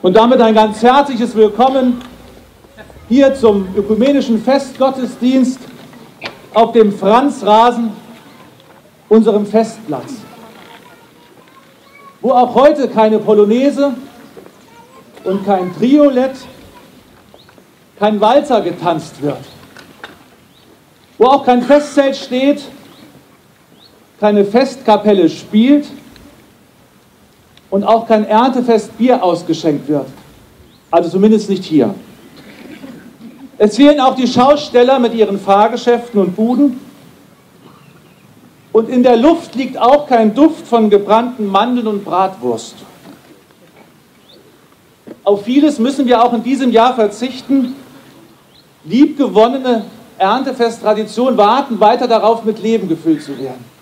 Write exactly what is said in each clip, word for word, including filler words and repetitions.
Und damit ein ganz herzliches Willkommen hier zum ökumenischen Festgottesdienst auf dem Franzrasen, unserem Festplatz, wo auch heute keine Polonaise und kein Triolett, kein Walzer getanzt wird, wo auch kein Festzelt steht, keine Festkapelle spielt und auch kein Erntefestbier ausgeschenkt wird, also zumindest nicht hier. Es fehlen auch die Schausteller mit ihren Fahrgeschäften und Buden, und in der Luft liegt auch kein Duft von gebrannten Mandeln und Bratwurst. Auf vieles müssen wir auch in diesem Jahr verzichten. Liebgewonnene Erntefesttraditionen warten weiter darauf, mit Leben gefüllt zu werden.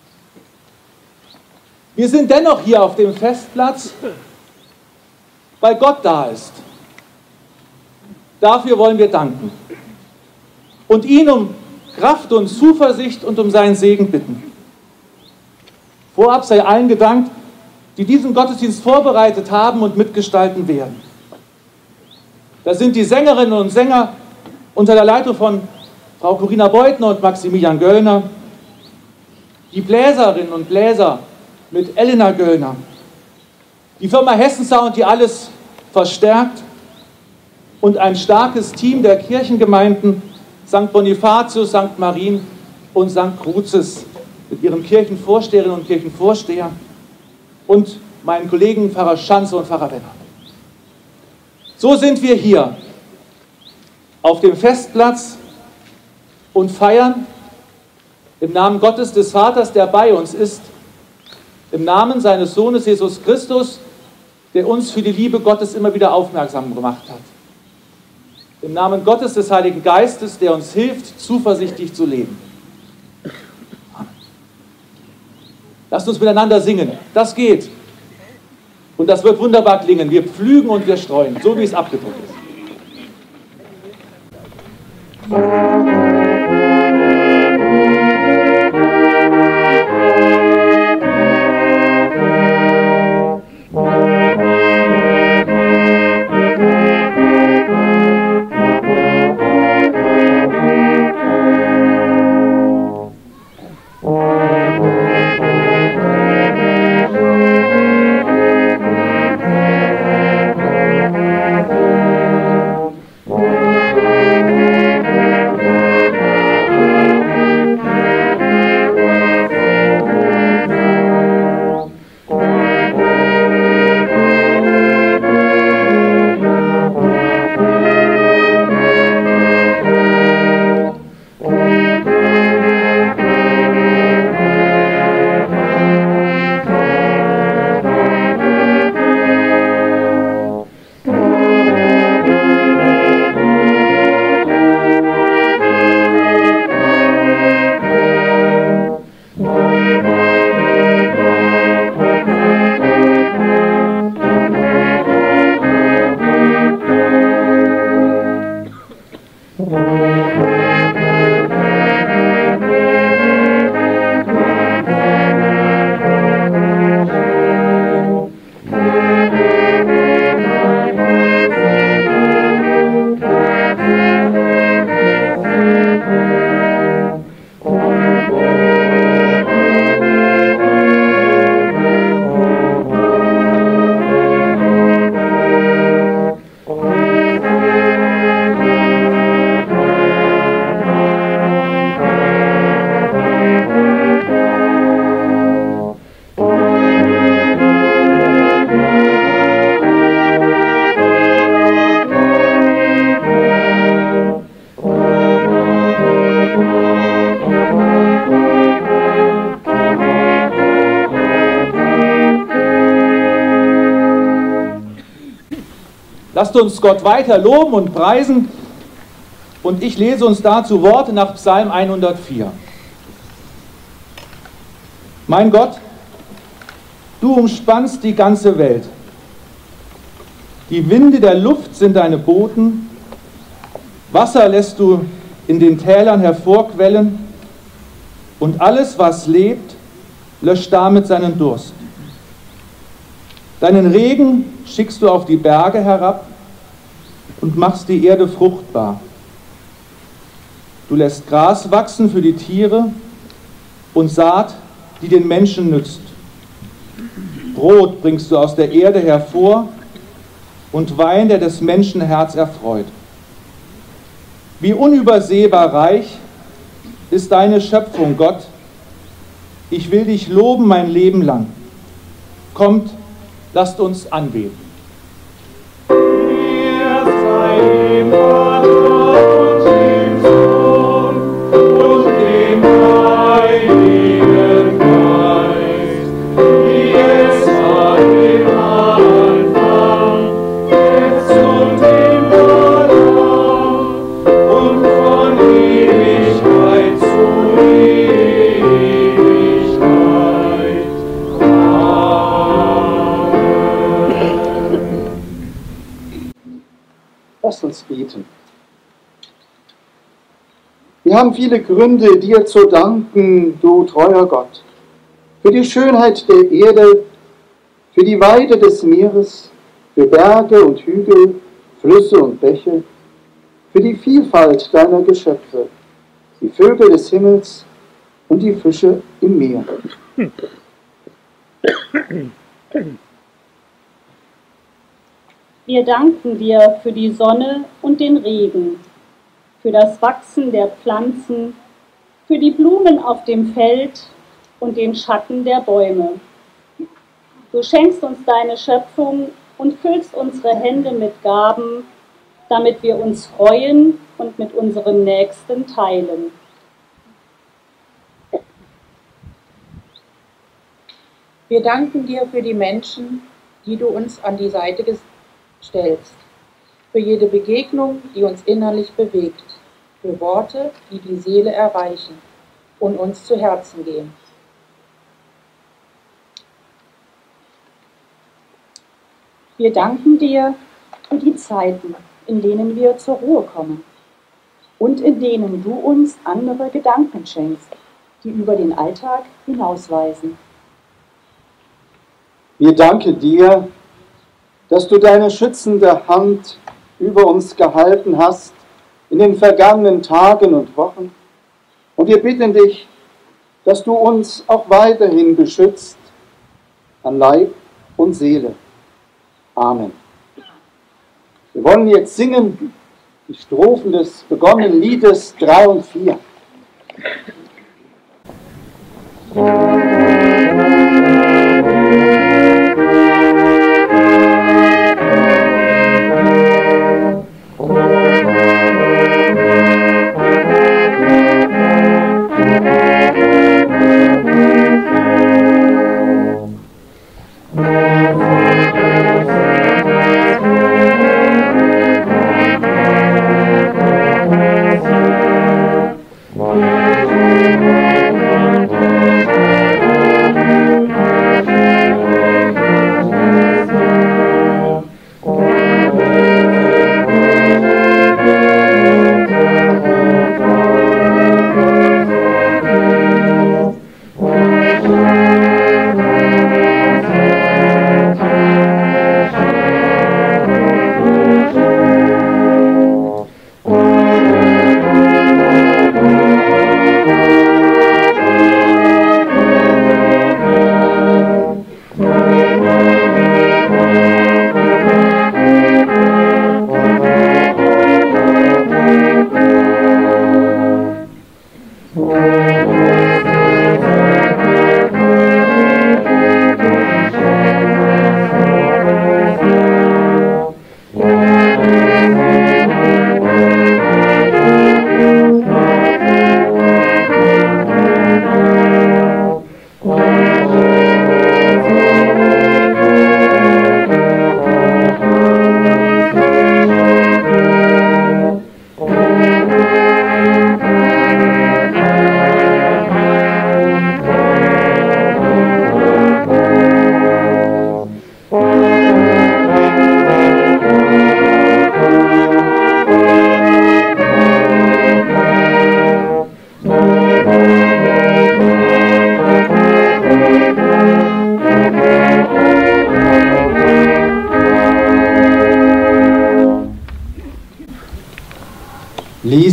Wir sind dennoch hier auf dem Festplatz, weil Gott da ist. Dafür wollen wir danken und ihn um Kraft und Zuversicht und um seinen Segen bitten. Vorab sei allen gedankt, die diesen Gottesdienst vorbereitet haben und mitgestalten werden. Das sind die Sängerinnen und Sänger unter der Leitung von Frau Corinna Beutner und Maximilian Göllner, die Bläserinnen und Bläser mit Elena Göllner, die Firma Hessen Sound, die alles verstärkt, und ein starkes Team der Kirchengemeinden Sankt Bonifatius, Sankt Marien und Sankt Crucis mit ihren Kirchenvorsteherinnen und Kirchenvorsteher und meinen Kollegen Pfarrer Schanze und Pfarrer Wenner. So sind wir hier auf dem Festplatz und feiern im Namen Gottes des Vaters, der bei uns ist, im Namen seines Sohnes Jesus Christus, der uns für die Liebe Gottes immer wieder aufmerksam gemacht hat. Im Namen Gottes des Heiligen Geistes, der uns hilft, zuversichtlich zu leben. Amen. Lasst uns miteinander singen. Das geht. Und das wird wunderbar klingen. Wir pflügen und wir streuen, so wie es abgedruckt ist. Lasst uns Gott weiter loben und preisen, und ich lese uns dazu Worte nach Psalm hundertvier. Mein Gott, du umspannst die ganze Welt. Die Winde der Luft sind deine Boten, Wasser lässt du in den Tälern hervorquellen, und alles, was lebt, löscht damit seinen Durst. Deinen Regen schickst du auf die Berge herab und machst die Erde fruchtbar. Du lässt Gras wachsen für die Tiere und Saat, die den Menschen nützt. Brot bringst du aus der Erde hervor und Wein, der des Menschen Herz erfreut. Wie unübersehbar reich ist deine Schöpfung, Gott. Ich will dich loben mein Leben lang. Kommt, lasst uns anbeten. Ihr seid dem Vater und dem Sohn und dem Heiligen Geist, wie es war im Anfang, jetzt und immer und von Ewigkeit zu Ewigkeit. Lasst uns beten. Wir haben viele Gründe, dir zu danken, du treuer Gott, für die Schönheit der Erde, für die Weide des Meeres, für Berge und Hügel, Flüsse und Bäche, für die Vielfalt deiner Geschöpfe, die Vögel des Himmels und die Fische im Meer. Wir danken dir für die Sonne und den Regen, für das Wachsen der Pflanzen, für die Blumen auf dem Feld und den Schatten der Bäume. Du schenkst uns deine Schöpfung und füllst unsere Hände mit Gaben, damit wir uns freuen und mit unserem Nächsten teilen. Wir danken dir für die Menschen, die du uns an die Seite stellst, für jede Begegnung, die uns innerlich bewegt, für Worte, die die Seele erreichen und uns zu Herzen gehen. Wir danken dir für die Zeiten, in denen wir zur Ruhe kommen und in denen du uns andere Gedanken schenkst, die über den Alltag hinausweisen. Wir danken dir, dass du deine schützende Hand über uns gehalten hast in den vergangenen Tagen und Wochen. Und wir bitten dich, dass du uns auch weiterhin beschützt an Leib und Seele. Amen. Wir wollen jetzt singen die Strophen des begonnenen Liedes drei und vier. Thank you.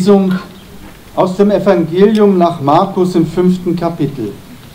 Lesung aus dem Evangelium nach Markus im fünften Kapitel.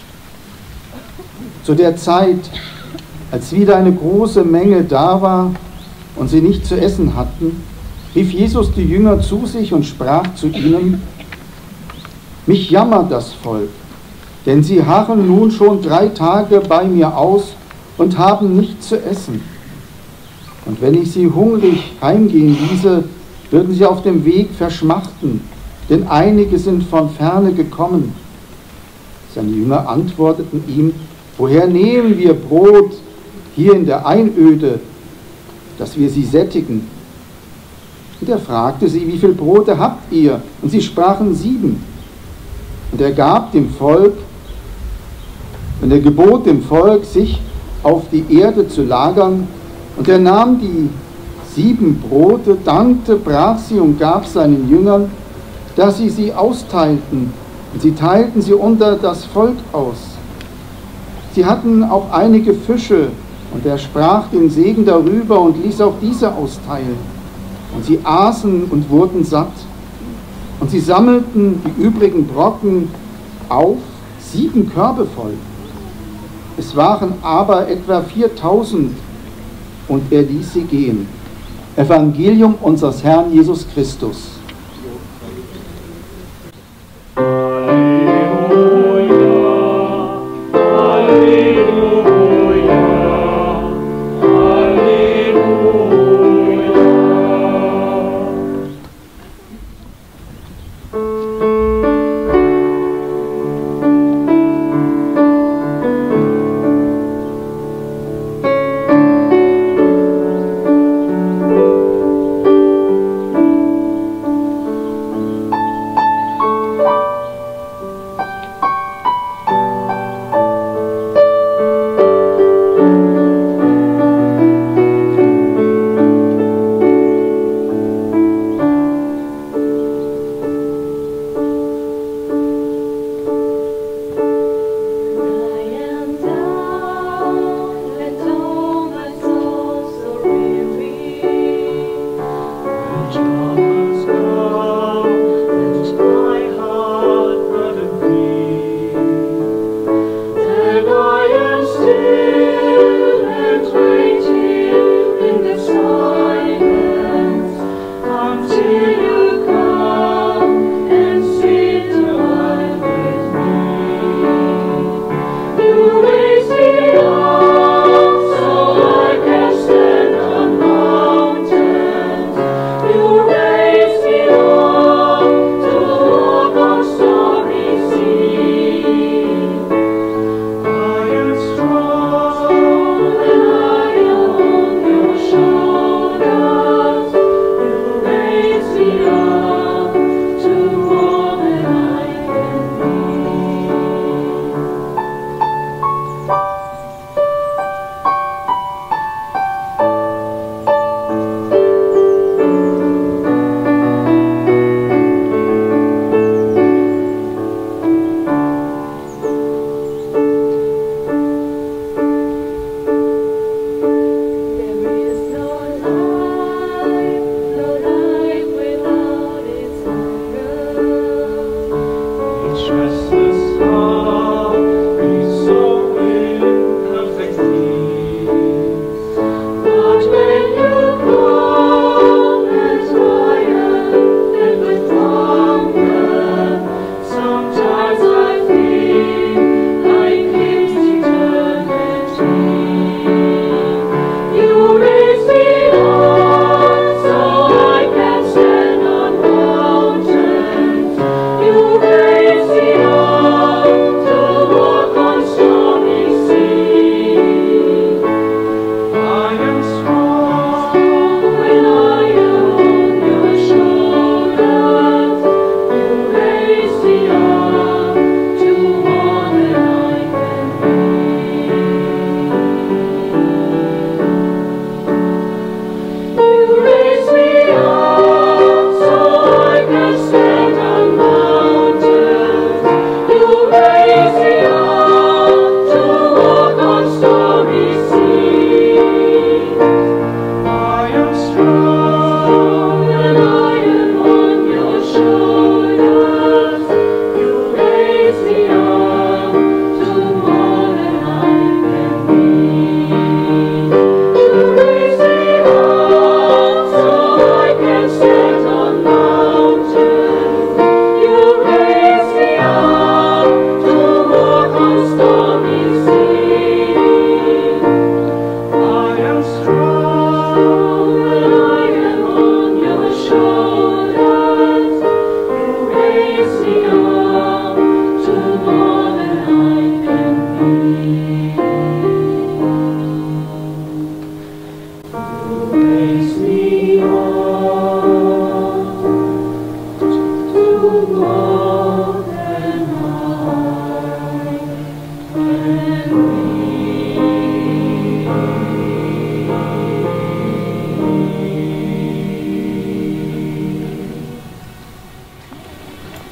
Zu der Zeit, als wieder eine große Menge da war und sie nicht zu essen hatten, rief Jesus die Jünger zu sich und sprach zu ihnen: Mich jammert das Volk, denn sie harren nun schon drei Tage bei mir aus und haben nichts zu essen. Und wenn ich sie hungrig heimgehen ließe, würden sie auf dem Weg verschmachten, denn einige sind von ferne gekommen. Seine Jünger antworteten ihm: Woher nehmen wir Brot hier in der Einöde, dass wir sie sättigen? Und er fragte sie: Wie viel Brote habt ihr? Und sie sprachen: Sieben. Und er gab dem Volk, und er gebot dem Volk, sich auf die Erde zu lagern. Und er nahm die sieben Brote, dankte, brach sie und gab seinen Jüngern, dass sie sie austeilten. Und sie teilten sie unter das Volk aus. Sie hatten auch einige Fische, und er sprach den Segen darüber und ließ auch diese austeilen. Und sie aßen und wurden satt. Und sie sammelten die übrigen Brocken auf, sieben Körbe voll. Es waren aber etwa viertausend, und er ließ sie gehen. Evangelium unseres Herrn Jesus Christus.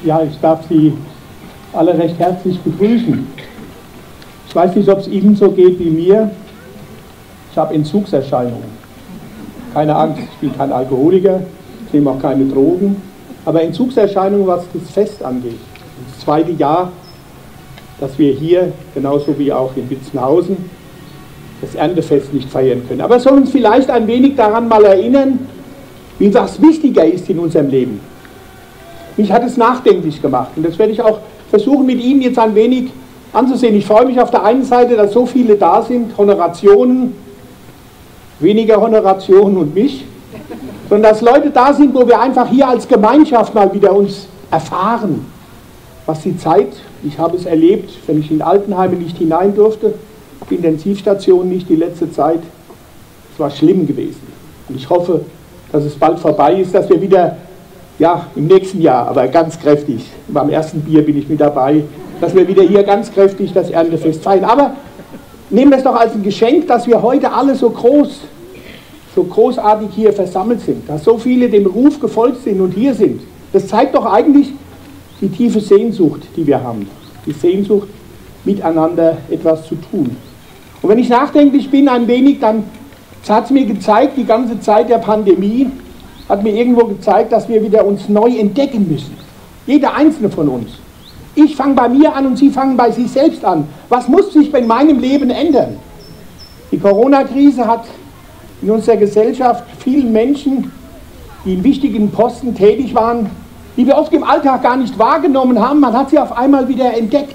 Ja, ich darf Sie alle recht herzlich begrüßen. Ich weiß nicht, ob es Ihnen so geht wie mir. Ich habe Entzugserscheinungen. Keine Angst, ich bin kein Alkoholiker, ich nehme auch keine Drogen. Aber Entzugserscheinungen, was das Fest angeht. Das zweite Jahr, dass wir hier, genauso wie auch in Witzenhausen, das Erntefest nicht feiern können. Aber es soll uns vielleicht ein wenig daran mal erinnern, wie was wichtiger ist in unserem Leben. Mich hat es nachdenklich gemacht und das werde ich auch versuchen mit Ihnen jetzt ein wenig anzusehen. Ich freue mich auf der einen Seite, dass so viele da sind, Honorationen, weniger Honorationen und mich, sondern dass Leute da sind, wo wir einfach hier als Gemeinschaft mal wieder uns erfahren, was die Zeit, ich habe es erlebt, wenn ich in Altenheime nicht hinein durfte, auf Intensivstationen nicht die letzte Zeit, es war schlimm gewesen. Und ich hoffe, dass es bald vorbei ist, dass wir wieder, ja, im nächsten Jahr, aber ganz kräftig, beim ersten Bier bin ich mit dabei, dass wir wieder hier ganz kräftig das Erntefest feiern. Aber nehmen wir es doch als ein Geschenk, dass wir heute alle so groß, so großartig hier versammelt sind, dass so viele dem Ruf gefolgt sind und hier sind. Das zeigt doch eigentlich die tiefe Sehnsucht, die wir haben. Die Sehnsucht, miteinander etwas zu tun. Und wenn ich nachdenklich bin ein wenig, dann hat es mir gezeigt, die ganze Zeit der Pandemie hat mir irgendwo gezeigt, dass wir wieder uns neu entdecken müssen. Jeder einzelne von uns. Ich fange bei mir an und Sie fangen bei sich selbst an. Was muss sich in meinem Leben ändern? Die Corona-Krise hat in unserer Gesellschaft vielen Menschen, die in wichtigen Posten tätig waren, die wir oft im Alltag gar nicht wahrgenommen haben, man hat sie auf einmal wieder entdeckt.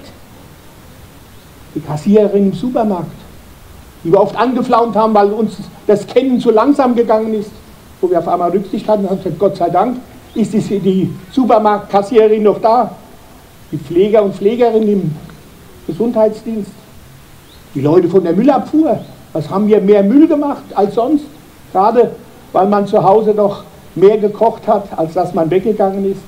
Die Kassiererin im Supermarkt, die wir oft angeflaumt haben, weil uns das Kennen zu langsam gegangen ist, wo wir auf einmal Rücksicht hatten und haben gesagt, Gott sei Dank ist die, die Supermarktkassiererin noch da. Die Pfleger und Pflegerinnen im Gesundheitsdienst, die Leute von der Müllabfuhr, was haben wir mehr Müll gemacht als sonst, gerade weil man zu Hause doch mehr gekocht hat, als dass man weggegangen ist.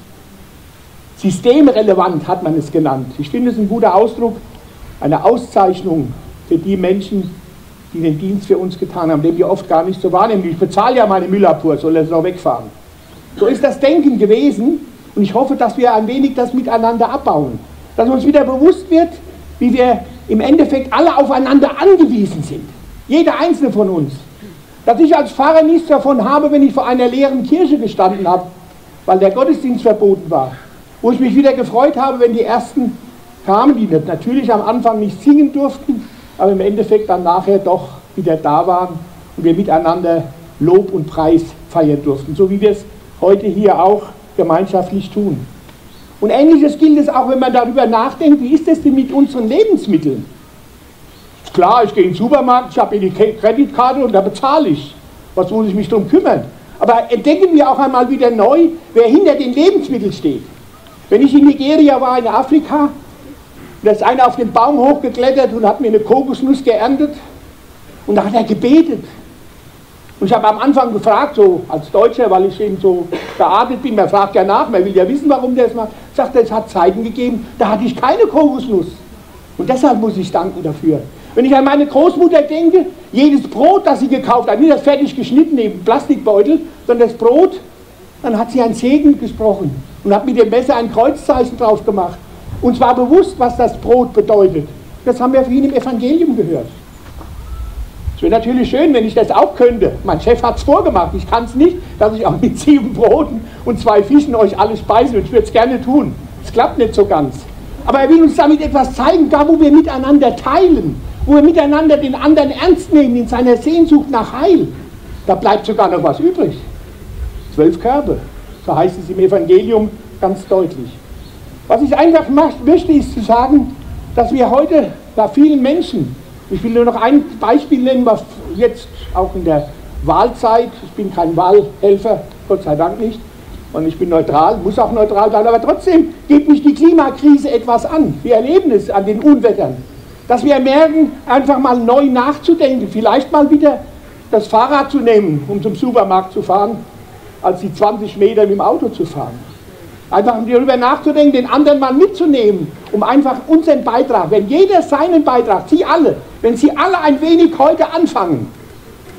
Systemrelevant hat man es genannt. Ich finde es ein guter Ausdruck, eine Auszeichnung für die Menschen, die den Dienst für uns getan haben, den wir oft gar nicht so wahrnehmen. Ich bezahle ja meine Müllabfuhr, soll er es noch wegfahren. So ist das Denken gewesen und ich hoffe, dass wir ein wenig das miteinander abbauen. Dass uns wieder bewusst wird, wie wir im Endeffekt alle aufeinander angewiesen sind. Jeder einzelne von uns. Dass ich als Pfarrer nichts davon habe, wenn ich vor einer leeren Kirche gestanden habe, weil der Gottesdienst verboten war. Wo ich mich wieder gefreut habe, wenn die Ersten kamen, die natürlich am Anfang nicht singen durften, aber im Endeffekt dann nachher doch wieder da waren und wir miteinander Lob und Preis feiern durften, so wie wir es heute hier auch gemeinschaftlich tun. Und Ähnliches gilt es auch, wenn man darüber nachdenkt, wie ist es denn mit unseren Lebensmitteln? Klar, ich gehe in den Supermarkt, ich habe die Kreditkarte und da bezahle ich. Was muss ich mich darum kümmern? Aber entdecken wir auch einmal wieder neu, wer hinter den Lebensmitteln steht. Wenn ich in Nigeria war, in Afrika, da ist einer auf den Baum hochgeklettert und hat mir eine Kokosnuss geerntet und da hat er gebetet. Und ich habe am Anfang gefragt, so als Deutscher, weil ich eben so geartet bin, man fragt ja nach, man will ja wissen, warum der es macht, sagt er, es hat Zeiten gegeben, da hatte ich keine Kokosnuss. Und deshalb muss ich danken dafür. Wenn ich an meine Großmutter denke, jedes Brot, das sie gekauft hat, nicht das fertig geschnitten im Plastikbeutel, sondern das Brot, dann hat sie einen Segen gesprochen und hat mit dem Messer ein Kreuzzeichen drauf gemacht. Uns war bewusst, was das Brot bedeutet. Das haben wir für ihn im Evangelium gehört. Es wäre natürlich schön, wenn ich das auch könnte. Mein Chef hat es vorgemacht, ich kann es nicht, dass ich auch mit sieben Broten und zwei Fischen euch alles speise und ich würde es gerne tun. Es klappt nicht so ganz. Aber er will uns damit etwas zeigen, da wo wir miteinander teilen, wo wir miteinander den anderen ernst nehmen in seiner Sehnsucht nach Heil. Da bleibt sogar noch was übrig. Zwölf Körbe, so heißt es im Evangelium ganz deutlich. Was ich einfach möchte, ist zu sagen, dass wir heute bei vielen Menschen, ich will nur noch ein Beispiel nennen, was jetzt auch in der Wahlzeit, ich bin kein Wahlhelfer, Gott sei Dank nicht, und ich bin neutral, muss auch neutral sein, aber trotzdem geht mich die Klimakrise etwas an. Wir erleben es an den Unwettern, dass wir merken, einfach mal neu nachzudenken, vielleicht mal wieder das Fahrrad zu nehmen, um zum Supermarkt zu fahren, als die zwanzig Meter mit dem Auto zu fahren. Einfach darüber nachzudenken, den anderen mal mitzunehmen, um einfach unseren Beitrag, wenn jeder seinen Beitrag, Sie alle, wenn Sie alle ein wenig heute anfangen,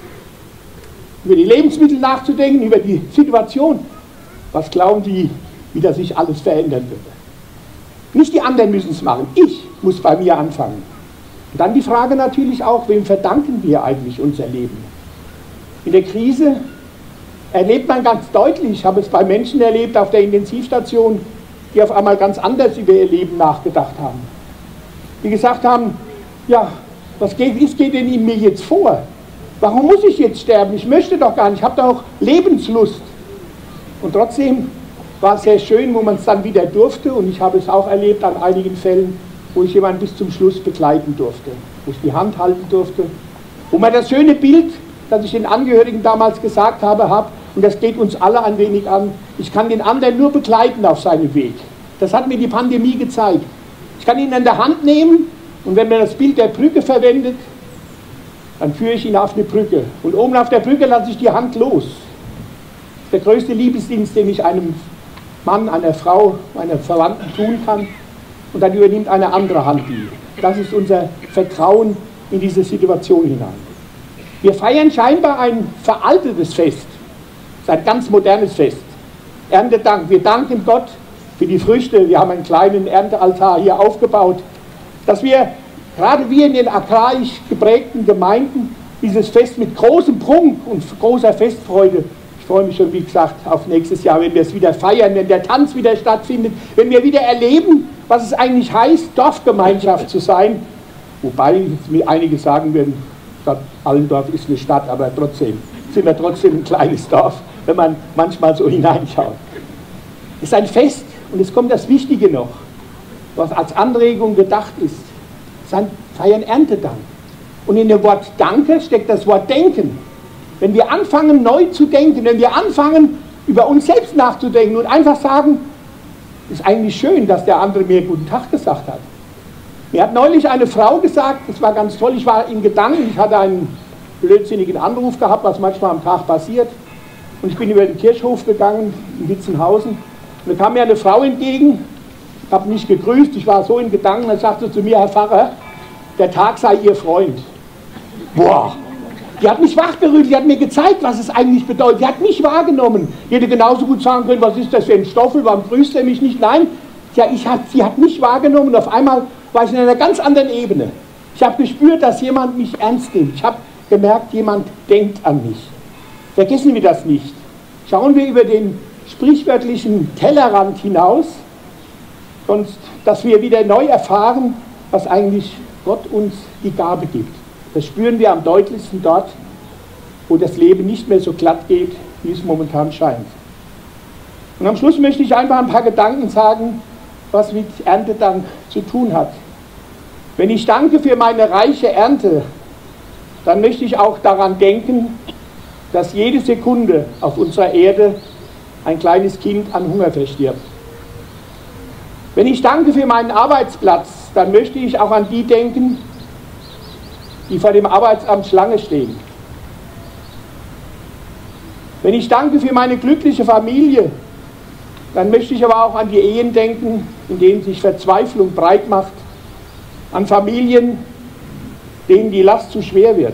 über die Lebensmittel nachzudenken, über die Situation, was glauben Sie, wie das sich alles verändern würde. Nicht die anderen müssen es machen, ich muss bei mir anfangen. Und dann die Frage natürlich auch, wem verdanken wir eigentlich unser Leben? In der Krise erlebt man ganz deutlich, ich habe es bei Menschen erlebt auf der Intensivstation, die auf einmal ganz anders über ihr Leben nachgedacht haben. Die gesagt haben, ja, was geht, was geht denn in mir jetzt vor? Warum muss ich jetzt sterben? Ich möchte doch gar nicht, ich habe doch Lebenslust. Und trotzdem war es sehr schön, wo man es dann wieder durfte, und ich habe es auch erlebt an einigen Fällen, wo ich jemanden bis zum Schluss begleiten durfte, wo ich die Hand halten durfte, wo man das schöne Bild, das ich den Angehörigen damals gesagt habe, habe, und das geht uns alle ein wenig an, ich kann den anderen nur begleiten auf seinem Weg. Das hat mir die Pandemie gezeigt. Ich kann ihn an der Hand nehmen, und wenn man das Bild der Brücke verwendet, dann führe ich ihn auf eine Brücke. Und oben auf der Brücke lasse ich die Hand los. Das ist der größte Liebesdienst, den ich einem Mann, einer Frau, einer Verwandten tun kann. Und dann übernimmt eine andere Hand die. Das ist unser Vertrauen in diese Situation hinein. Wir feiern scheinbar ein veraltetes Fest. Es ist ein ganz modernes Fest. Erntedank. Wir danken Gott für die Früchte. Wir haben einen kleinen Erntealtar hier aufgebaut, dass wir, gerade wir in den agrarisch geprägten Gemeinden, dieses Fest mit großem Prunk und großer Festfreude, ich freue mich schon, wie gesagt, auf nächstes Jahr, wenn wir es wieder feiern, wenn der Tanz wieder stattfindet, wenn wir wieder erleben, was es eigentlich heißt, Dorfgemeinschaft zu sein. Wobei jetzt mir einige sagen werden, Stadt Allendorf ist eine Stadt, aber trotzdem sind wir trotzdem ein kleines Dorf, wenn man manchmal so hineinschaut. Es ist ein Fest, und es kommt das Wichtige noch, was als Anregung gedacht ist. Es ist ein Feiern Erntedank. Und in dem Wort Danke steckt das Wort Denken. Wenn wir anfangen, neu zu denken, wenn wir anfangen, über uns selbst nachzudenken und einfach sagen, es ist eigentlich schön, dass der andere mir guten Tag gesagt hat. Mir hat neulich eine Frau gesagt, das war ganz toll, ich war in Gedanken, ich hatte einen blödsinnigen Anruf gehabt, was manchmal am Tag passiert, und ich bin über den Kirchhof gegangen, in Witzenhausen, und da kam mir eine Frau entgegen, ich habe mich gegrüßt, ich war so in Gedanken, dann sagte sie zu mir, Herr Pfarrer, der Tag sei Ihr Freund. Boah! Die hat mich wachgerüttelt, die hat mir gezeigt, was es eigentlich bedeutet. Die hat mich wahrgenommen. Die hätte genauso gut sagen können, was ist das für ein Stoffel, warum grüßt er mich nicht? Nein, ja, ich hat, sie hat mich wahrgenommen, und auf einmal war ich in einer ganz anderen Ebene. Ich habe gespürt, dass jemand mich ernst nimmt. Ich habe gemerkt, jemand denkt an mich. Vergessen wir das nicht. Schauen wir über den sprichwörtlichen Tellerrand hinaus, sonst, dass wir wieder neu erfahren, was eigentlich Gott uns die Gabe gibt. Das spüren wir am deutlichsten dort, wo das Leben nicht mehr so glatt geht, wie es momentan scheint. Und am Schluss möchte ich einfach ein paar Gedanken sagen, was mit Erntedank zu tun hat. Wenn ich danke für meine reiche Ernte, dann möchte ich auch daran denken, dass jede Sekunde auf unserer Erde ein kleines Kind an Hunger verstirbt. Wenn ich danke für meinen Arbeitsplatz, dann möchte ich auch an die denken, die vor dem Arbeitsamt Schlange stehen. Wenn ich danke für meine glückliche Familie, dann möchte ich aber auch an die Ehen denken, in denen sich Verzweiflung breit macht, an Familien, denen die Last zu schwer wird.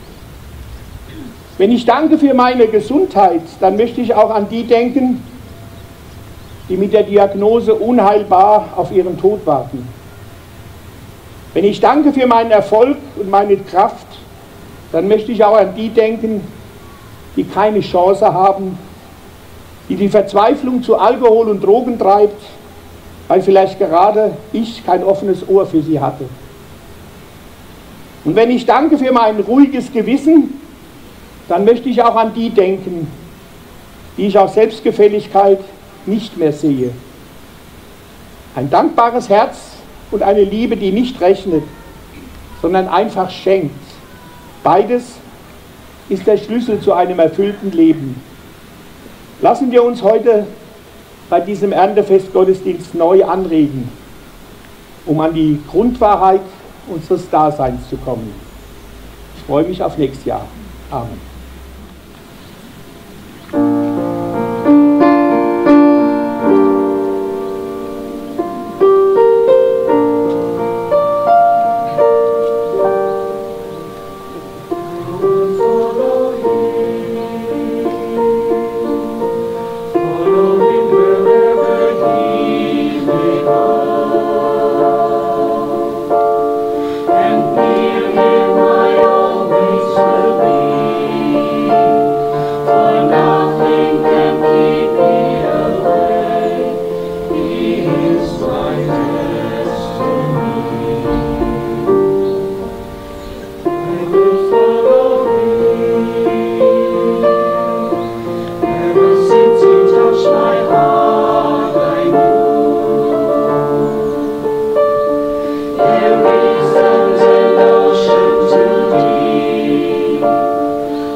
Wenn ich danke für meine Gesundheit, dann möchte ich auch an die denken, die mit der Diagnose unheilbar auf ihren Tod warten. Wenn ich danke für meinen Erfolg und meine Kraft, dann möchte ich auch an die denken, die keine Chance haben, die die Verzweiflung zu Alkohol und Drogen treibt, weil vielleicht gerade ich kein offenes Ohr für sie hatte. Und wenn ich danke für mein ruhiges Gewissen, dann möchte ich auch an die denken, die ich aus Selbstgefälligkeit nicht mehr sehe. Ein dankbares Herz und eine Liebe, die nicht rechnet, sondern einfach schenkt. Beides ist der Schlüssel zu einem erfüllten Leben. Lassen wir uns heute bei diesem Erntefest Gottesdienst neu anregen, um an die Grundwahrheit unseres Daseins zu kommen. Ich freue mich auf nächstes Jahr. Amen. Follow him wherever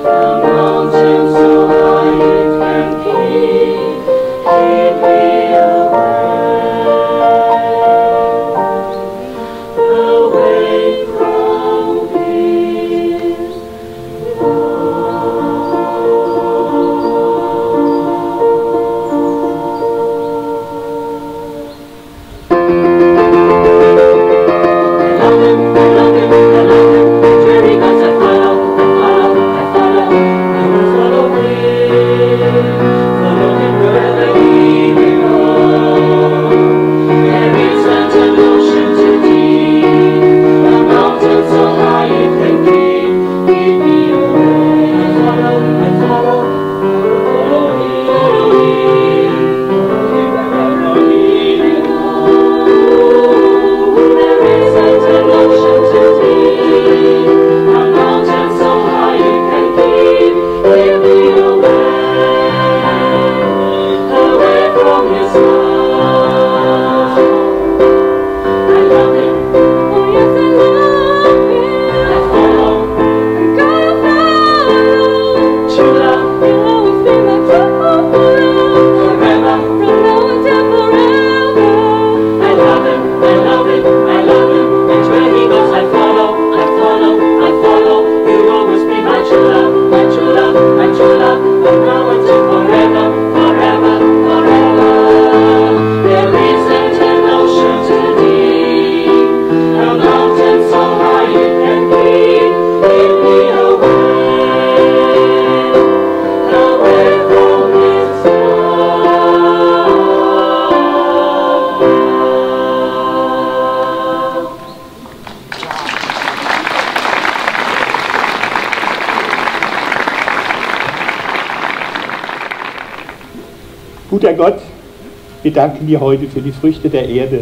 Guter Gott, wir danken dir heute für die Früchte der Erde.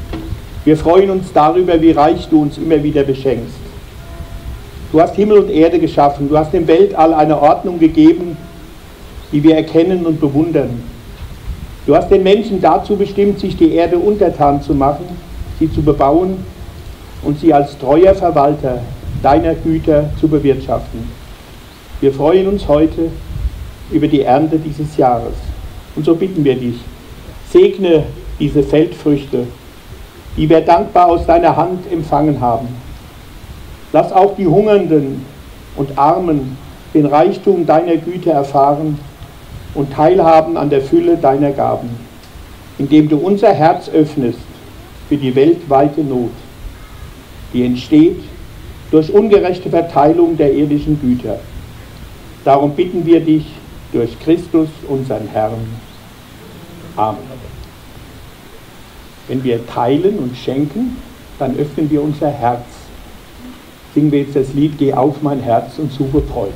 Wir freuen uns darüber, wie reich du uns immer wieder beschenkst. Du hast Himmel und Erde geschaffen, du hast dem Weltall eine Ordnung gegeben, die wir erkennen und bewundern. Du hast den Menschen dazu bestimmt, sich die Erde untertan zu machen, sie zu bebauen und sie als treuer Verwalter deiner Güter zu bewirtschaften. Wir freuen uns heute über die Ernte dieses Jahres. Und so bitten wir dich, segne diese Feldfrüchte, die wir dankbar aus deiner Hand empfangen haben. Lass auch die Hungernden und Armen den Reichtum deiner Güte erfahren und teilhaben an der Fülle deiner Gaben, indem du unser Herz öffnest für die weltweite Not, die entsteht durch ungerechte Verteilung der irdischen Güter. Darum bitten wir dich durch Christus, unseren Herrn. Amen. Wenn wir teilen und schenken, dann öffnen wir unser Herz. Singen wir jetzt das Lied Geh auf mein Herz und suche Freud.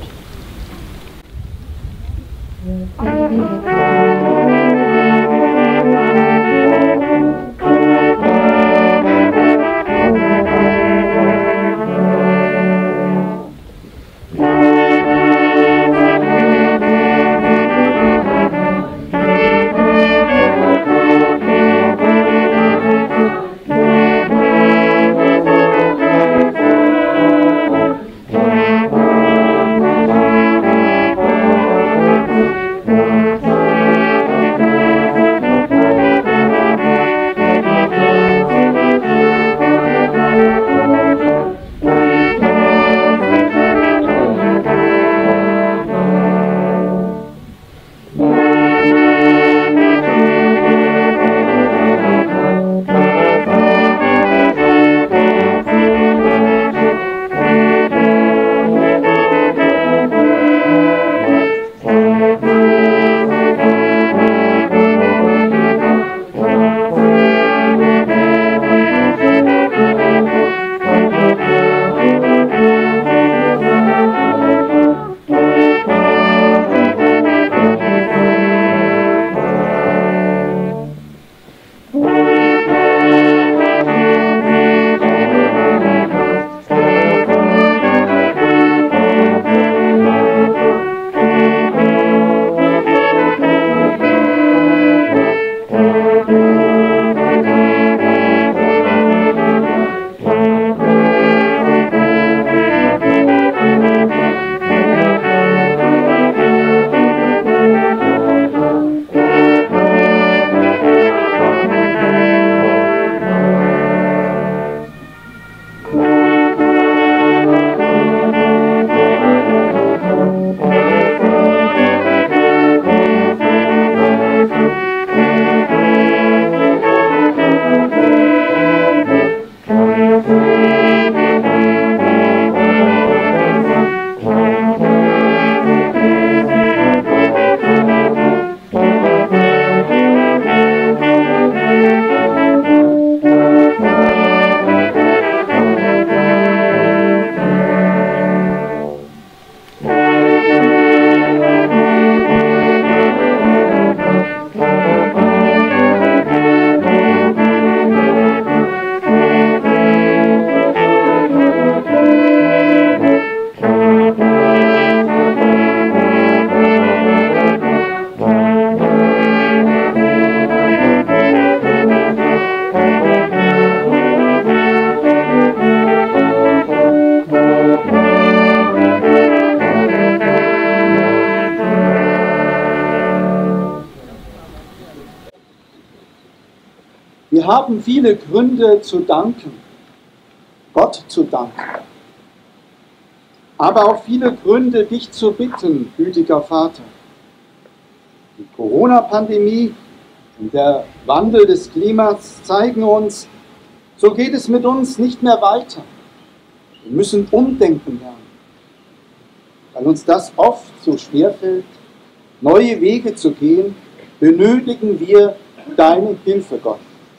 Thank you. Wir haben viele Gründe zu danken, Gott zu danken, aber auch viele Gründe, dich zu bitten, gütiger Vater. Die Corona-Pandemie und der Wandel des Klimas zeigen uns, so geht es mit uns nicht mehr weiter. Wir müssen umdenken lernen. Weil uns das oft so schwerfällt, neue Wege zu gehen, benötigen wir deine Hilfe, Gott.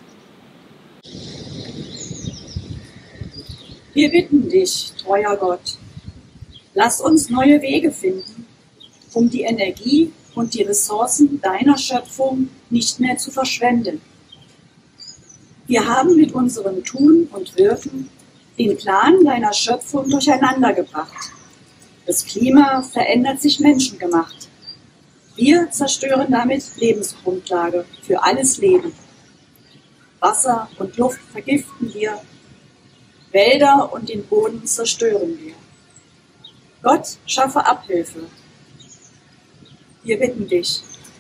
Wir bitten dich, treuer Gott, lass uns neue Wege finden, um die Energie und die Ressourcen deiner Schöpfung nicht mehr zu verschwenden. Wir haben mit unserem Tun und Wirken den Plan deiner Schöpfung durcheinander gebracht. Das Klima verändert sich menschengemacht. Wir zerstören damit Lebensgrundlage für alles Leben. Wasser und Luft vergiften wir, Wälder und den Boden zerstören wir. Gott, schaffe Abhilfe. Wir bitten dich.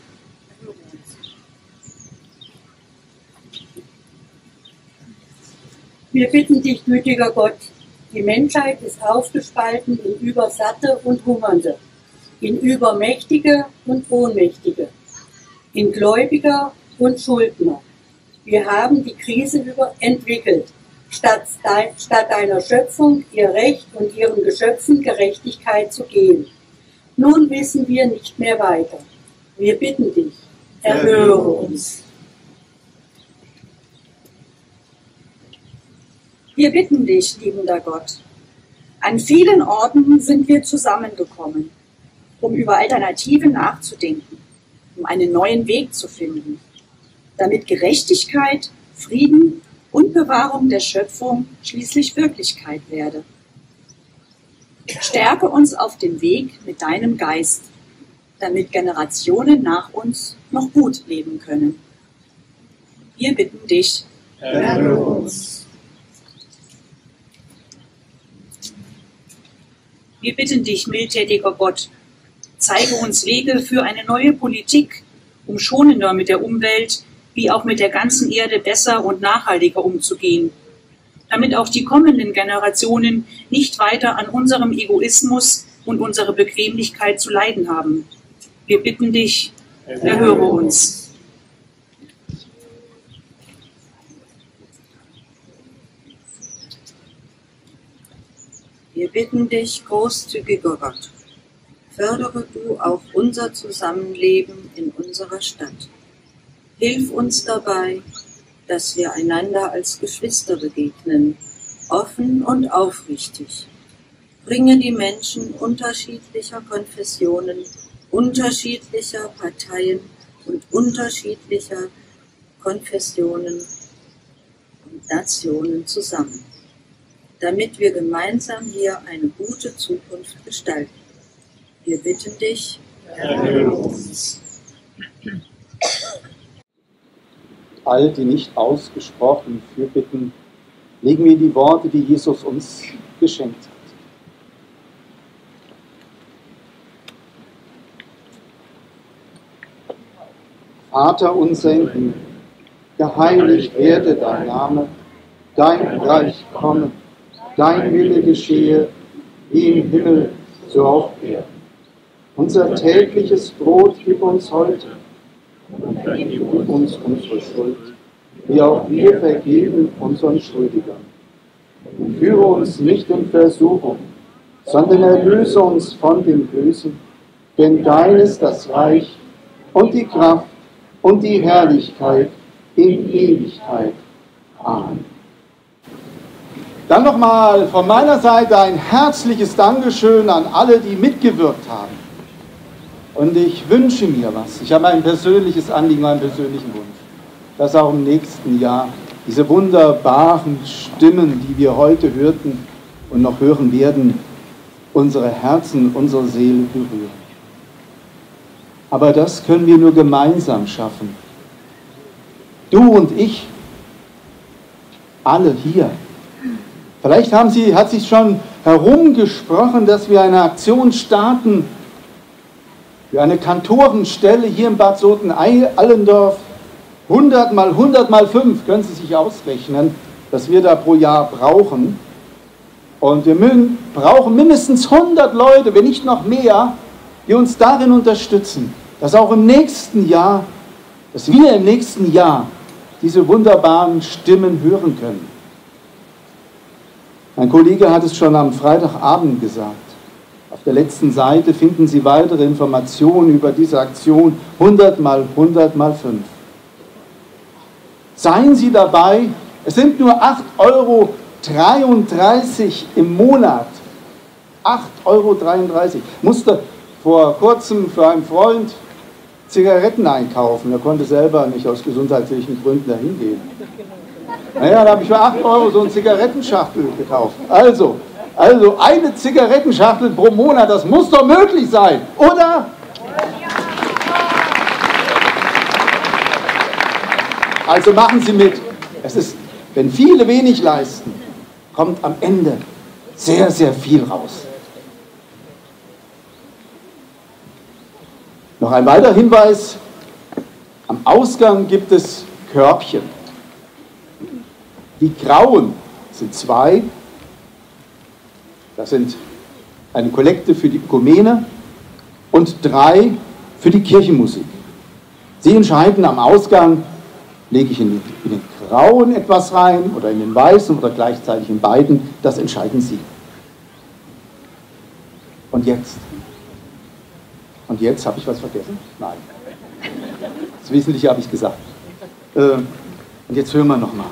Wir bitten dich, gütiger Gott, die Menschheit ist aufgespalten in Übersatte und Hungernde, in Übermächtige und Ohnmächtige, in Gläubiger und Schuldner. Wir haben die Krise über entwickelt, statt, dein, statt deiner Schöpfung, ihr Recht und ihren Geschöpfen Gerechtigkeit zu gehen. Nun wissen wir nicht mehr weiter. Wir bitten dich, erhöre uns. Wir bitten dich, liebender Gott. An vielen Orten sind wir zusammengekommen, um über Alternativen nachzudenken, um einen neuen Weg zu finden, damit Gerechtigkeit, Frieden und Bewahrung der Schöpfung schließlich Wirklichkeit werde. Stärke uns auf dem Weg mit deinem Geist, damit Generationen nach uns noch gut leben können. Wir bitten dich, erhöre uns. Wir bitten dich, mildtätiger Gott, zeige uns Wege für eine neue Politik, um schonender mit der Umwelt wie auch mit der ganzen Erde besser und nachhaltiger umzugehen, damit auch die kommenden Generationen nicht weiter an unserem Egoismus und unserer Bequemlichkeit zu leiden haben. Wir bitten dich, erhöre uns. Wir bitten dich, großzügiger Gott, fördere du auch unser Zusammenleben in unserer Stadt. Hilf uns dabei, dass wir einander als Geschwister begegnen, offen und aufrichtig. Bringe die Menschen unterschiedlicher Konfessionen, unterschiedlicher Parteien und unterschiedlicher Konfessionen und Nationen zusammen, damit wir gemeinsam hier eine gute Zukunft gestalten. Wir bitten dich, erhöre uns. All die nicht ausgesprochenen Fürbitten legen wir die Worte, die Jesus uns geschenkt hat. Vater unser im Himmel, geheiligt werde dein Name, dein Reich komme, dein Wille geschehe, wie im Himmel, so auf Erden. Unser tägliches Brot gib uns heute und vergib uns unsere Schuld, wie auch wir vergeben unseren Schuldigern. Und führe uns nicht in Versuchung, sondern erlöse uns von dem Bösen, denn dein ist das Reich und die Kraft und die Herrlichkeit in Ewigkeit. Amen. Dann nochmal von meiner Seite ein herzliches Dankeschön an alle, die mitgewirkt haben. Und ich wünsche mir was. Ich habe ein persönliches Anliegen, einen persönlichen Wunsch, dass auch im nächsten Jahr diese wunderbaren Stimmen, die wir heute hörten und noch hören werden, unsere Herzen, unsere Seele berühren. Aber das können wir nur gemeinsam schaffen. Du und ich, alle hier. Vielleicht haben Sie, hat sich schon herumgesprochen, dass wir eine Aktion starten für eine Kantorenstelle hier in Bad Soden-Allendorf, hundert mal hundert mal fünf, können Sie sich ausrechnen, dass wir da pro Jahr brauchen. Und wir müssen, brauchen mindestens hundert Leute, wenn nicht noch mehr, die uns darin unterstützen, dass auch im nächsten Jahr, dass wir im nächsten Jahr diese wunderbaren Stimmen hören können. Mein Kollege hat es schon am Freitagabend gesagt. Auf der letzten Seite finden Sie weitere Informationen über diese Aktion hundert mal hundert mal fünf. Seien Sie dabei, es sind nur acht Euro dreiunddreißig im Monat. acht Euro dreiunddreißig. Musste vor kurzem für einen Freund Zigaretten einkaufen. Er konnte selber nicht aus gesundheitlichen Gründen dahin gehen. Naja, da habe ich für acht Euro so eine Zigarettenschachtel gekauft. Also, also eine Zigarettenschachtel pro Monat, das muss doch möglich sein, oder? Also machen Sie mit. Es ist, wenn viele wenig leisten, kommt am Ende sehr, sehr viel raus. Noch ein weiterer Hinweis. Am Ausgang gibt es Körbchen. Die grauen sind zwei. Das sind eine Kollekte für die Ökumene und drei für die Kirchenmusik. Sie entscheiden am Ausgang, lege ich in den, in den grauen etwas rein oder in den weißen oder gleichzeitig in beiden, das entscheiden Sie. Und jetzt? Und jetzt, habe ich was vergessen? Nein. Das Wesentliche habe ich gesagt. Äh, und jetzt hören wir nochmal.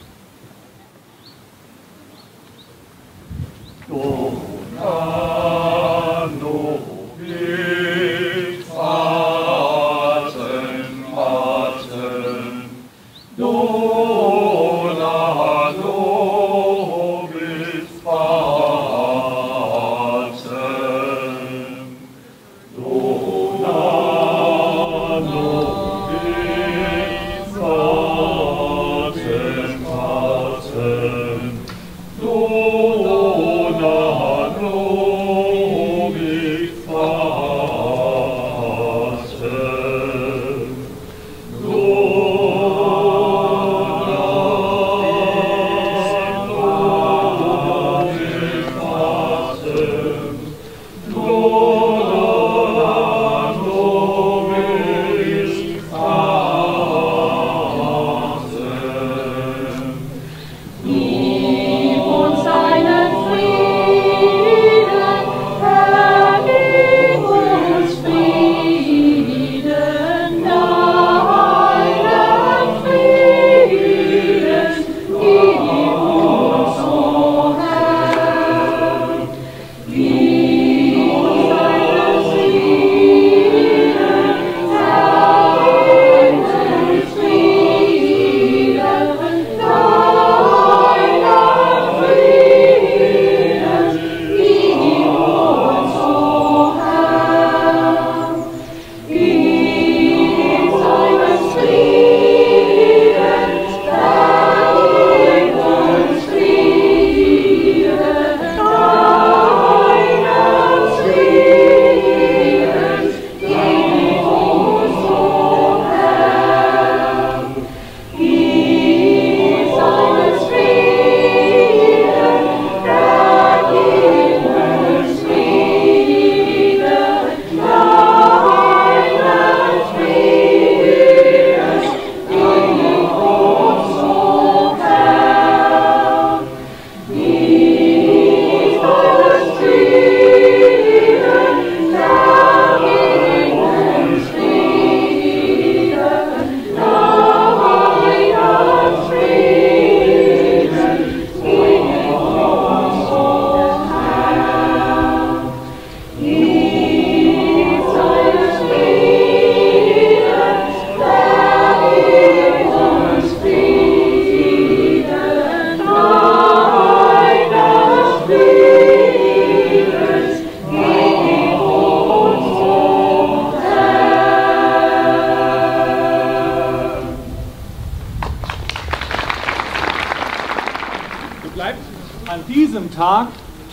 Tag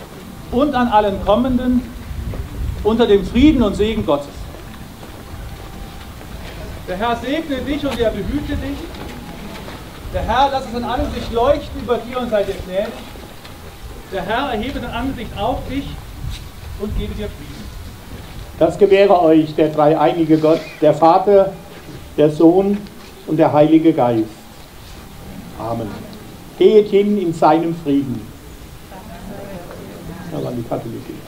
und an allen kommenden unter dem Frieden und Segen Gottes. Der Herr segne dich und er behüte dich. Der Herr lasse sein Angesicht leuchten über dir und sei dir gnädig. Der Herr erhebe sein Angesicht auf dich und gebe dir Frieden. Das gewähre euch der dreieinige Gott, der Vater, der Sohn und der Heilige Geist. Amen. Geht hin in seinem Frieden. Da waren die Katholiken.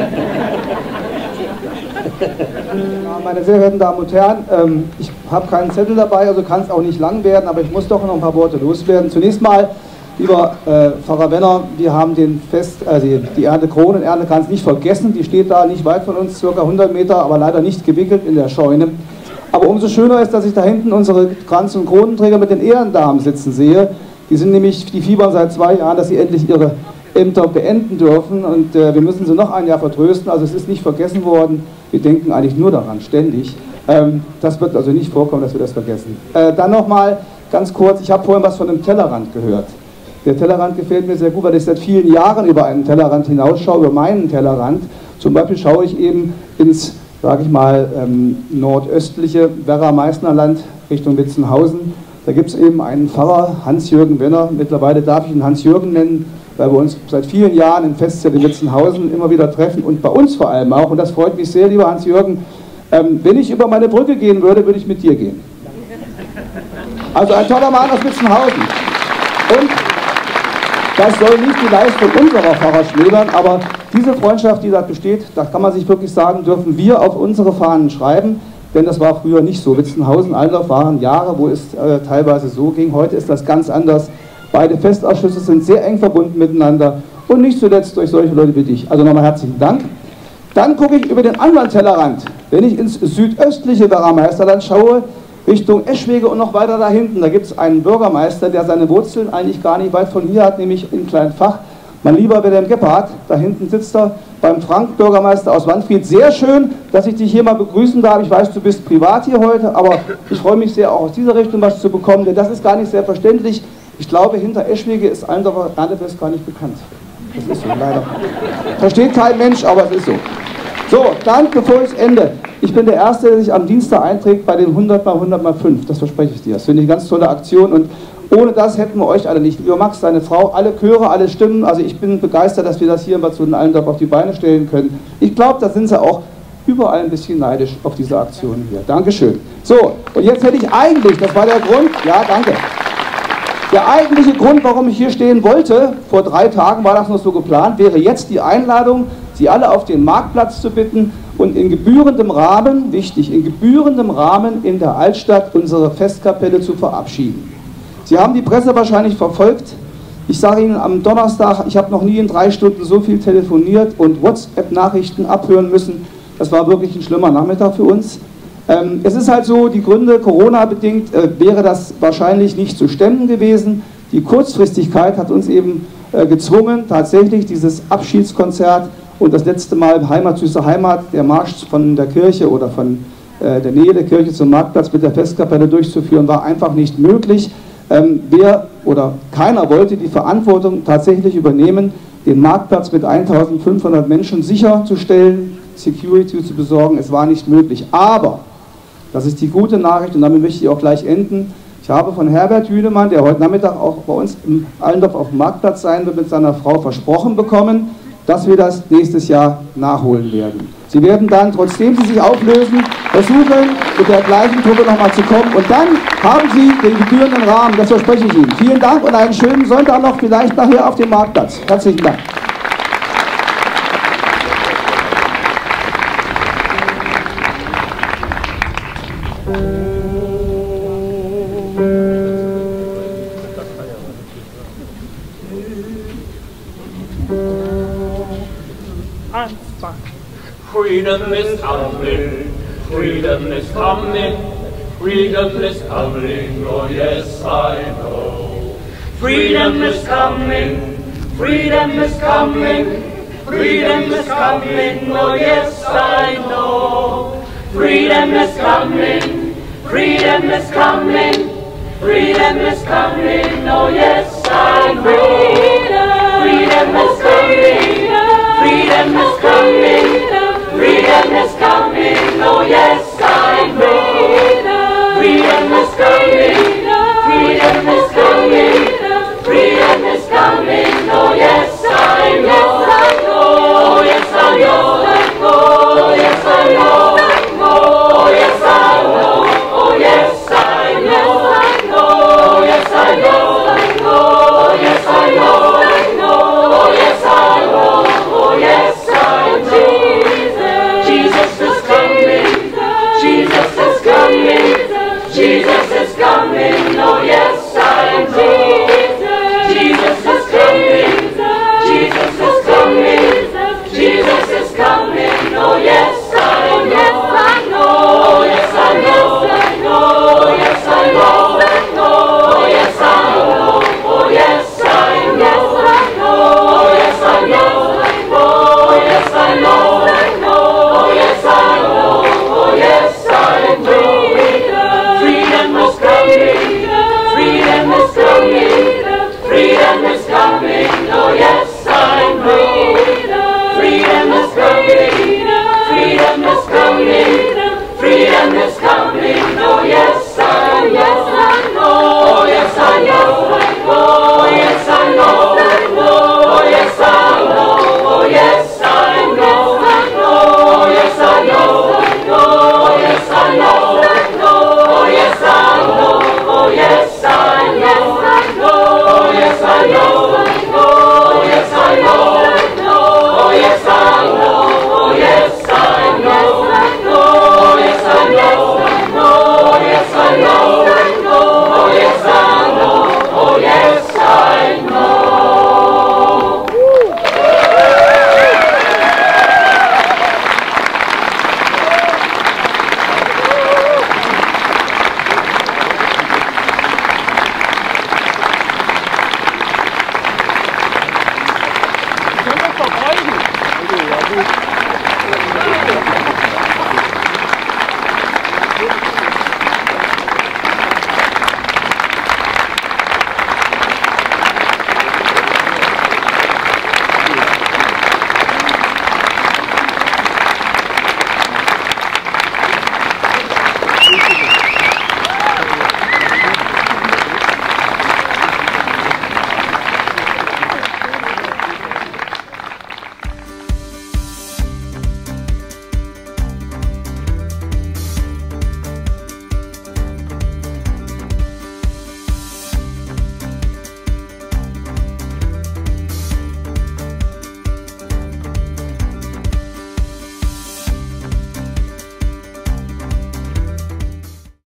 Ja, meine sehr verehrten Damen und Herren, ähm, ich habe keinen Zettel dabei, also kann es auch nicht lang werden, aber ich muss doch noch ein paar Worte loswerden. Zunächst mal, lieber äh, Pfarrer Wenner, wir haben den Fest, also die Erntekrone, Erntekranz nicht vergessen, die steht da nicht weit von uns, circa hundert Meter, aber leider nicht gewickelt in der Scheune. Aber umso schöner ist, dass ich da hinten unsere Kranz- und Kronenträger mit den Ehrendamen sitzen sehe. Die sind nämlich, die fiebern seit zwei Jahren, dass sie endlich ihre Ämter beenden dürfen und äh, wir müssen sie noch ein Jahr vertrösten, also es ist nicht vergessen worden, wir denken eigentlich nur daran, ständig. Ähm, das wird also nicht vorkommen, dass wir das vergessen. Äh, dann nochmal ganz kurz, ich habe vorhin was von dem Tellerrand gehört. Der Tellerrand gefällt mir sehr gut, weil ich seit vielen Jahren über einen Tellerrand hinausschaue, über meinen Tellerrand. Zum Beispiel schaue ich eben ins, sage ich mal, ähm, nordöstliche Werra-Meißner-Land Richtung Witzenhausen. Da gibt es eben einen Pfarrer, Hans-Jürgen Wenner, mittlerweile darf ich ihn Hans-Jürgen nennen, weil wir uns seit vielen Jahren im Festzelt in Witzenhausen immer wieder treffen und bei uns vor allem auch. Und das freut mich sehr, lieber Hans-Jürgen. Ähm, wenn ich über meine Brücke gehen würde, würde ich mit dir gehen. Also ein toller Mann aus Witzenhausen. Und das soll nicht die Leistung unserer Pfarrer schmälern, aber diese Freundschaft, die da besteht, da kann man sich wirklich sagen, dürfen wir auf unsere Fahnen schreiben, denn das war früher nicht so. Witzenhausen, Altdorf waren Jahre, wo es äh, teilweise so ging. Heute ist das ganz anders. Beide Festausschüsse sind sehr eng verbunden miteinander und nicht zuletzt durch solche Leute wie dich. Also nochmal herzlichen Dank. Dann gucke ich über den anderen Tellerrand. Wenn ich ins südöstliche Werra-Meißnerland schaue, Richtung Eschwege und noch weiter da hinten, da gibt es einen Bürgermeister, der seine Wurzeln eigentlich gar nicht weit von hier hat, nämlich in Kleinfach. Mein lieber Wilhelm Gebhardt, da hinten sitzt er beim Frank, Bürgermeister aus Wanfried. Sehr schön, dass ich dich hier mal begrüßen darf. Ich weiß, du bist privat hier heute, aber ich freue mich sehr, auch aus dieser Richtung was zu bekommen, denn das ist gar nicht selbstverständlich. Ich glaube, hinter Eschwege ist Altdorfer Erntefest gar nicht bekannt. Das ist so, leider. Versteht kein Mensch, aber es ist so. So, dann, bevor ich es ende. Ich bin der Erste, der sich am Dienstag einträgt bei den hundert mal hundert mal fünf. Das verspreche ich dir. Das finde ich eine ganz tolle Aktion und ohne das hätten wir euch alle nicht. Lieber Max, deine Frau, alle Chöre, alle Stimmen. Also ich bin begeistert, dass wir das hier in Bad Soden-Allendorf auf die Beine stellen können. Ich glaube, da sind sie auch überall ein bisschen neidisch auf diese Aktion hier. Dankeschön. So, und jetzt hätte ich eigentlich, das war der Grund, ja, danke. Der eigentliche Grund, warum ich hier stehen wollte, vor drei Tagen war das noch so geplant, wäre jetzt die Einladung, Sie alle auf den Marktplatz zu bitten und in gebührendem Rahmen, wichtig, in gebührendem Rahmen in der Altstadt unsere Festkapelle zu verabschieden. Sie haben die Presse wahrscheinlich verfolgt. Ich sage Ihnen am Donnerstag, ich habe noch nie in drei Stunden so viel telefoniert und WhatsApp-Nachrichten abhören müssen. Das war wirklich ein schlimmer Nachmittag für uns. Ähm, es ist halt so, die Gründe, Corona-bedingt, äh, wäre das wahrscheinlich nicht zu stemmen gewesen. Die Kurzfristigkeit hat uns eben äh, gezwungen, tatsächlich dieses Abschiedskonzert und das letzte Mal Heimat, süße Heimat, der Marsch von der Kirche oder von äh, der Nähe der Kirche zum Marktplatz mit der Festkapelle durchzuführen, war einfach nicht möglich. Ähm, wer oder keiner wollte die Verantwortung tatsächlich übernehmen, den Marktplatz mit eintausendfünfhundert Menschen sicherzustellen, Security zu besorgen. Es war nicht möglich. Aber das ist die gute Nachricht und damit möchte ich auch gleich enden. Ich habe von Herbert Jüdemann, der heute Nachmittag auch bei uns in Allendorf auf dem Marktplatz sein wird, mit seiner Frau versprochen bekommen, dass wir das nächstes Jahr nachholen werden. Sie werden dann, trotzdem sie sich auflösen, versuchen, mit der gleichen Truppe nochmal zu kommen und dann haben Sie den gebührenden Rahmen, das verspreche ich Ihnen. Vielen Dank und einen schönen Sonntag noch, vielleicht nachher auf dem Marktplatz. Herzlichen Dank. Freedom is coming, freedom is coming, freedom is coming, oh yes I know. Freedom is coming, freedom is coming, freedom is coming, oh yes I know. Freedom is coming, freedom is coming, freedom is coming, oh yes I know. Freedom is coming, freedom is coming. Freedom is coming.